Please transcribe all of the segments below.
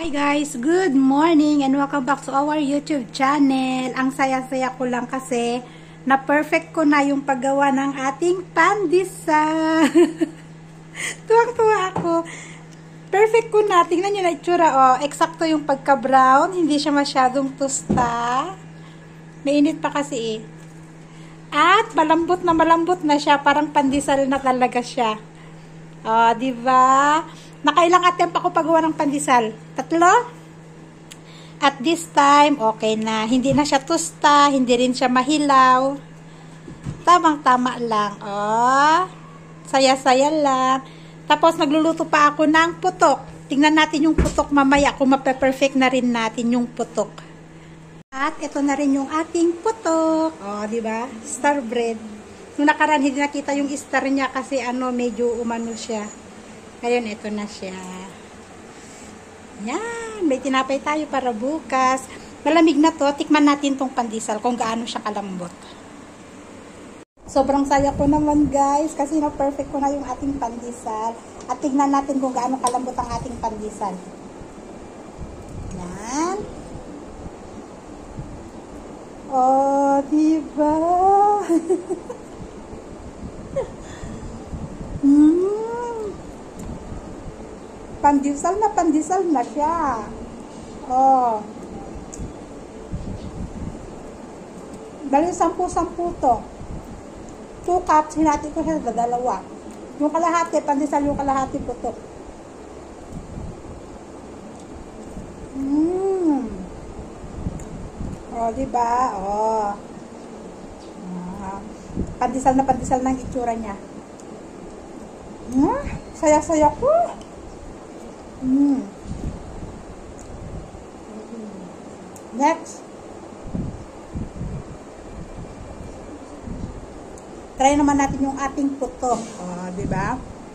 Hi guys, good morning and welcome back to our YouTube channel. Ang saya-saya ko lang kasi na perfect ko na yung paggawa ng ating pandesal. Tuwang-tuwa ako. Perfect ko na. Tingnan nyo na itsura. Oh, eksakto yung pagka-brown. Hindi siya masyadong tusta. Mainit pa kasi eh. At malambot na siya. Parang pandesal na talaga siya. Oh, diba? Nakailang attempt ako paggawa ng pandesal? 3? At this time, okay na. Hindi na siya tusta, hindi rin siya mahilaw. Tamang-tama lang. Oh, saya-saya lang. Tapos, nagluluto pa ako ng putok. Tingnan natin yung putok mamaya kung mape-perfect na rin natin yung putok. At ito na rin yung ating putok. Oh, diba? Star bread. Nung nakaraan, hindi nakita yung star niya kasi medyo umano siya. Ngayon, ito na siya. Yan. May tinapay tayo para bukas. Malamig na to. Tikman natin tong pandesal kung gaano siya kalambot. Sobrang saya ko naman guys. Kasi na-perfect ko na yung ating pandesal. At tignan natin kung gaano kalambot ang ating pandesal. Yan. Oh, diba? Pandesal na siya. Oh. Dahil 10 to. 2 cups, hinati ko siya sa 2. Yung kalahati, pandesal, yung kalahati putok. Oh, diba? Oh. Pandesal na ang itsura niya. Saya-saya ko. Next. Try naman natin yung ating putok. Oh, diba?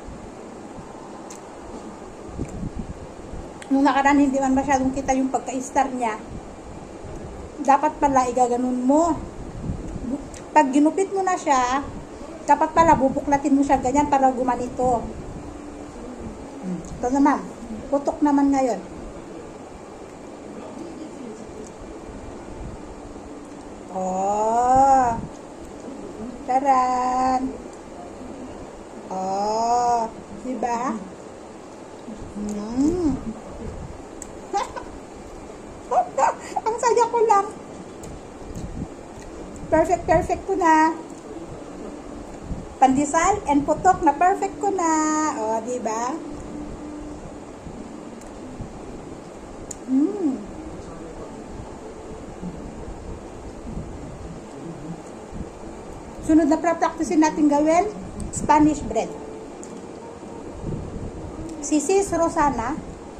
Nung nakaraan hindi man masyadong kita yung pagka-star niya. Dapat pala igaganon mo. Pag ginupit mo na siya, dapat pala bubuklatin mo siya ganyan para gumanito. Ito naman. Putok naman ngayon. Oh. Taran. Oh. Diba? Ang saya ko lang. Perfect ko na. Pandesal and putok na perfect ko na. Oh, diba? Sunod na pra-practicein natin gawin, Spanish bread. Si Sis Rosana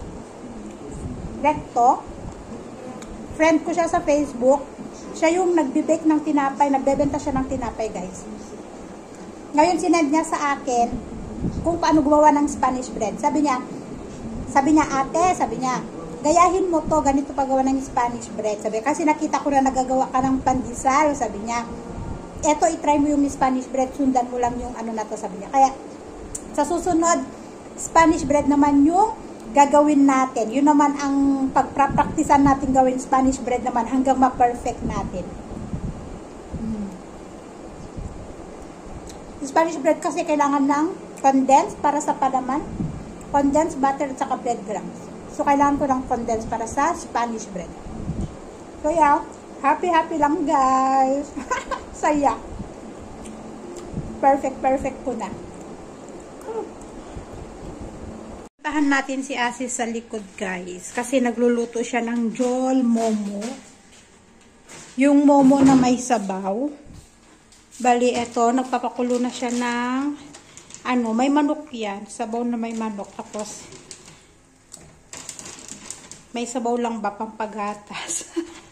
Recto, friend ko siya sa Facebook. Siya yung nagbe-bake ng tinapay, nagbebenta siya ng tinapay, guys. Ngayon, sinend niya sa akin kung paano gumawa ng Spanish bread. Sabi niya, ate, gayahin mo to, ganito paggawa ng Spanish bread. Sabi, kasi nakita ko na nagagawa ka ng pandesal. Sabi niya, eto, itry mo yung Spanish bread, sundan mo lang yung na to, sabi niya. Kaya, sa susunod, Spanish bread naman yung gagawin natin. Yun naman ang pagprapraktisan natin gawin Spanish bread naman hanggang ma-perfect natin. Spanish bread kasi kailangan ng condensed para sa palaman, condensed butter at saka breadcrumbs. So, kailangan ko ng condensed para sa Spanish bread. So, yeah. Happy lang, guys. Saya. Perfect ko na. Tahan natin si Asis sa likod, guys. Kasi nagluluto siya ng jol momo. Yung momo na may sabaw. Bali, eto, nagpapakulo na siya ng may manok yan. Sabaw na may manok. Tapos, may sabaw lang ba pang paghatas?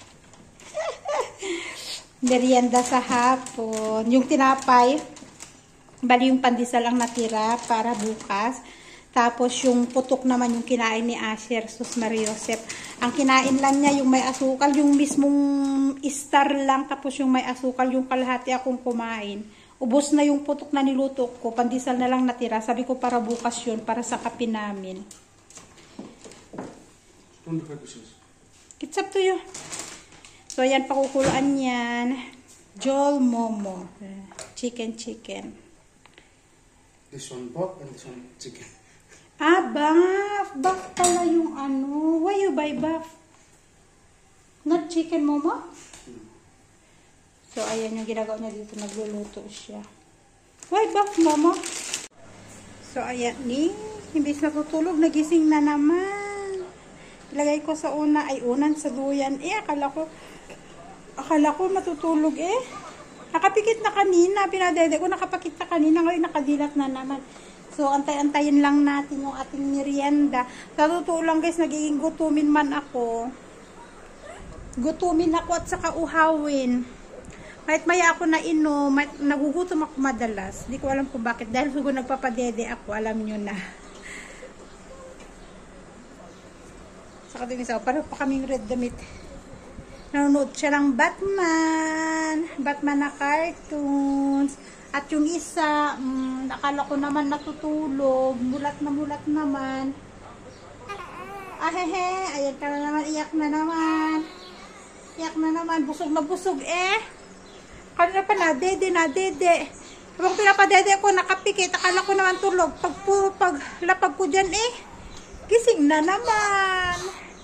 Merienda sa hapon. Yung tinapay, bali yung pandesal ang natira para bukas. Tapos yung putok naman yung kinain ni Asher, Sus Mariosep. Ang kinain lang niya yung may asukal, yung mismong star lang. Tapos yung may asukal, yung kalahati akong kumain. Ubos na yung putok na niluto ko. Pandesal na lang natira. Sabi ko para bukas yun, para sa kape namin. 25 pieces. It's up to you. So, yan, pakukuluan yan. Jol Momo. Chicken. This one pork and this one chicken. Ah, buff. Buff pala yung ano. Why you buy buff? Not chicken Momo? So, ayan yung ginagawa niya dito. Nagluluto siya. Why buff Momo? So, ayan ni. Imbis na tutulog, nagising na naman. Ilagay ko sa una. Ay, unan sa duyan. Akala ko matutulog eh. Nakapikit na kanina. Pinadede ko nakapakit na kanina. Ngayon nakadilat na naman. So, antay-antayin lang natin yung ating merienda. Sa totoo lang guys, nagiging gutumin man ako. Gutumin ako at saka uhawin. Kahit maya ako na inom, nagugutom ako madalas. Di ko alam kung bakit. Dahil siguro nagpapadede ako, alam nyo na. Saka din isa, parang pa kaming red damit. Nanonood siya ng Batman na cartoons. At yung isa, nakala ko naman natutulog. Mulat naman. Ahehe, ayan ka na naman, iyak na naman. Busog na busog eh. Kanina pa nadede. Habang pinapadede ko, nakapikit. Akala ko naman tulog. Pag lapag ko dyan eh, gising na naman.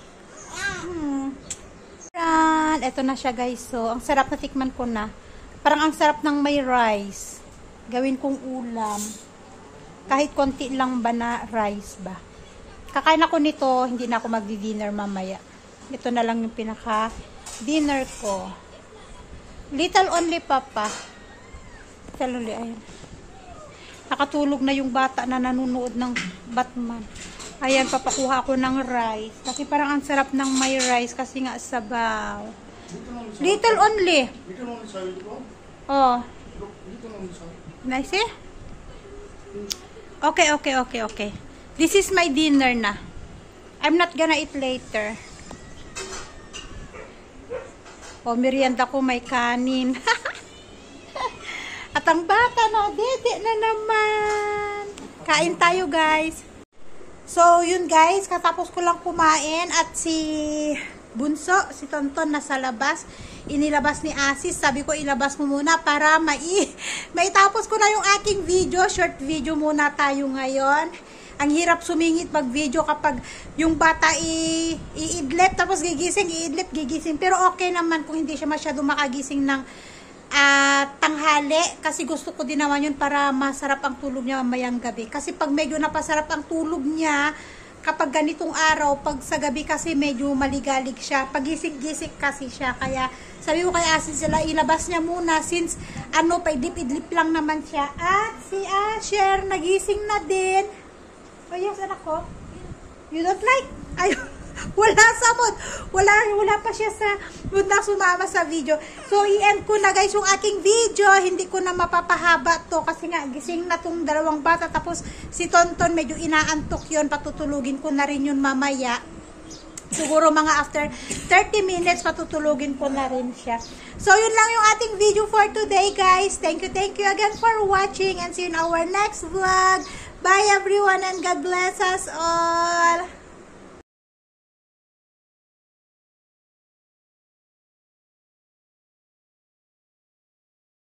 Ito na siya guys. So, ang sarap na tikman ko na. Parang ang sarap ng may rice. Gawin kong ulam. Kahit konti lang ba na rice ba. Kakain ako nito, hindi na ako magdi-dinner mamaya. Ito na lang yung pinaka-dinner ko. Little only papa. Little only, ayan. Nakatulog na yung bata na nanonood ng Batman. Ayan, papakuha ko ng rice. Kasi parang ang sarap ng may rice kasi nga sabaw. Little only. Little only sabi ko. Oh. Little only sabi. Nice eh? Okay. This is my dinner na. I'm not gonna eat later. Oh, merienda ko may kanin. At ang bata na, dede na naman. Kain tayo guys. So, yun guys, katapos ko lang kumain at si Bunso, si Tonton nasa labas. Inilabas ni Asis. Sabi ko, ilabas mo muna para maitapos ko na yung aking video. Short video muna tayo ngayon. Ang hirap sumingit mag-video kapag yung bata iidlip, tapos gigising. Pero okay naman kung hindi siya masyado makagising ng tanghali. Kasi gusto ko din naman yun para masarap ang tulog niya mamayang gabi. Kasi pag medyo napasarap ang tulog niya, kapag ganitong araw, pag sa gabi kasi medyo maligalig siya. Pagising-gising kasi siya. Kaya sabi ko kay Asin sila, ilabas niya muna since paidlip-idlip lang naman siya. At si Asher, nagising na din. Oh yes, anak ko. You don't like? Ayun. Wala sa mood. Wala pa siya sa mood na sumama sa video. So, i-end ko na guys yung aking video. Hindi ko na mapapahaba to kasi nga gising na tong dalawang bata. Tapos si Tonton medyo inaantok yon. Patutulugin ko na rin yun mamaya. Siguro mga after 30 minutes patutulugin ko na rin siya. So, yun lang yung ating video for today guys. Thank you again for watching and see you in our next vlog. Bye everyone and God bless us all.